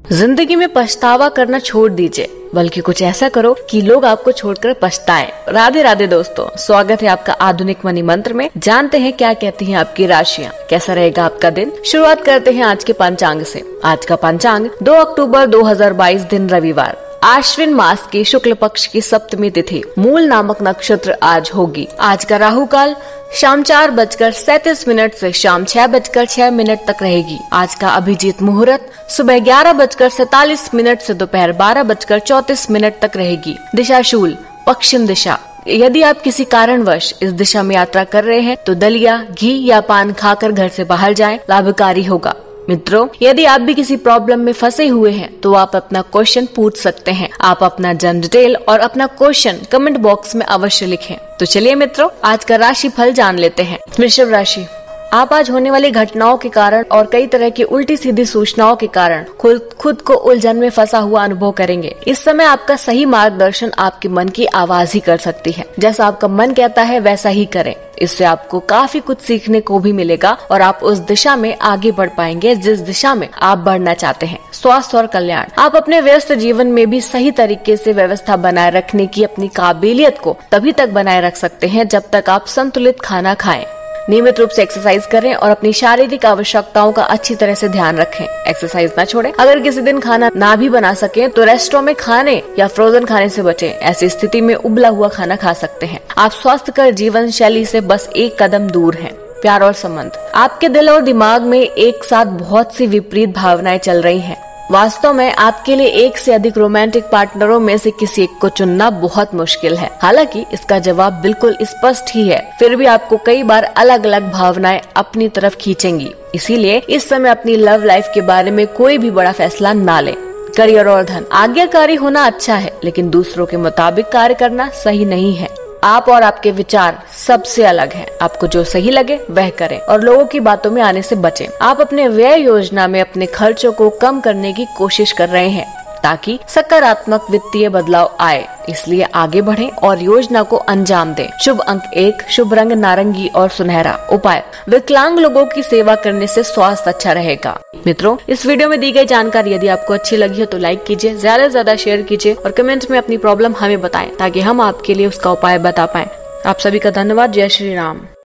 जिंदगी में पछतावा करना छोड़ दीजिए, बल्कि कुछ ऐसा करो कि लोग आपको छोड़कर पछताएं। राधे राधे दोस्तों, स्वागत है आपका आधुनिक मनी मंत्र में। जानते हैं क्या कहती हैं आपकी राशियां, कैसा रहेगा आपका दिन। शुरुआत करते हैं आज के पंचांग से। आज का पंचांग 2 अक्टूबर 2022 दिन रविवार, आश्विन मास की शुक्ल पक्ष की सप्तमी तिथि, मूल नामक नक्षत्र आज होगी। आज का राहु काल शाम 4:37 से शाम 6:06 तक रहेगी। आज का अभिजीत मुहूर्त सुबह 11:47 से दोपहर 12:34 तक रहेगी। दिशा शूल पश्चिम दिशा। यदि आप किसी कारणवश इस दिशा में यात्रा कर रहे हैं तो दलिया, घी या पान खाकर घर से बाहर जाएं, लाभकारी होगा। मित्रों, यदि आप भी किसी प्रॉब्लम में फंसे हुए हैं तो आप अपना क्वेश्चन पूछ सकते हैं। आप अपना जन्म डिटेल और अपना क्वेश्चन कमेंट बॉक्स में अवश्य लिखें। तो चलिए मित्रों, आज का राशि फल जान लेते हैं। वृषभ राशि, आप आज होने वाली घटनाओं के कारण और कई तरह की उल्टी सीधी सूचनाओं के कारण खुद को उलझन में फंसा हुआ अनुभव करेंगे। इस समय आपका सही मार्गदर्शन आपके मन की आवाज ही कर सकती है। जैसा आपका मन कहता है वैसा ही करें। इससे आपको काफी कुछ सीखने को भी मिलेगा और आप उस दिशा में आगे बढ़ पाएंगे जिस दिशा में आप बढ़ना चाहते हैं। स्वास्थ्य और कल्याण, आप अपने व्यस्त जीवन में भी सही तरीके से व्यवस्था बनाए रखने की अपनी काबिलियत को तभी तक बनाए रख सकते हैं जब तक आप संतुलित खाना खाएं। नियमित रूप से एक्सरसाइज करें और अपनी शारीरिक आवश्यकताओं का अच्छी तरह से ध्यान रखें। एक्सरसाइज ना छोड़ें। अगर किसी दिन खाना ना भी बना सके तो रेस्टोरेंट में खाने या फ्रोजन खाने से बचें। ऐसी स्थिति में उबला हुआ खाना खा सकते हैं। आप स्वास्थ्यकर जीवन शैली से बस एक कदम दूर हैं। प्यार और संबंध, आपके दिल और दिमाग में एक साथ बहुत सी विपरीत भावनाएं चल रही हैं। वास्तव में आपके लिए एक से अधिक रोमांटिक पार्टनरों में से किसी एक को चुनना बहुत मुश्किल है। हालांकि इसका जवाब बिल्कुल स्पष्ट ही है, फिर भी आपको कई बार अलग अलग भावनाएं अपनी तरफ खींचेंगी। इसीलिए इस समय अपनी लव लाइफ के बारे में कोई भी बड़ा फैसला ना लें। करियर और धन, आज्ञाकारी होना अच्छा है, लेकिन दूसरों के मुताबिक कार्य करना सही नहीं है। आप और आपके विचार सबसे अलग हैं। आपको जो सही लगे वह करें और लोगों की बातों में आने से बचें। आप अपने व्यय योजना में अपने खर्चों को कम करने की कोशिश कर रहे हैं ताकि सकारात्मक वित्तीय बदलाव आए, इसलिए आगे बढ़ें और योजना को अंजाम दें। शुभ अंक 1, शुभ रंग नारंगी और सुनहरा। उपाय, विकलांग लोगों की सेवा करने से स्वास्थ्य अच्छा रहेगा। मित्रों, इस वीडियो में दी गई जानकारी यदि आपको अच्छी लगी हो तो लाइक कीजिए, ज्यादा से ज्यादा शेयर कीजिए और कमेंट में अपनी प्रॉब्लम हमें बताएं ताकि हम आपके लिए उसका उपाय बता पाएं। आप सभी का धन्यवाद। जय श्री राम।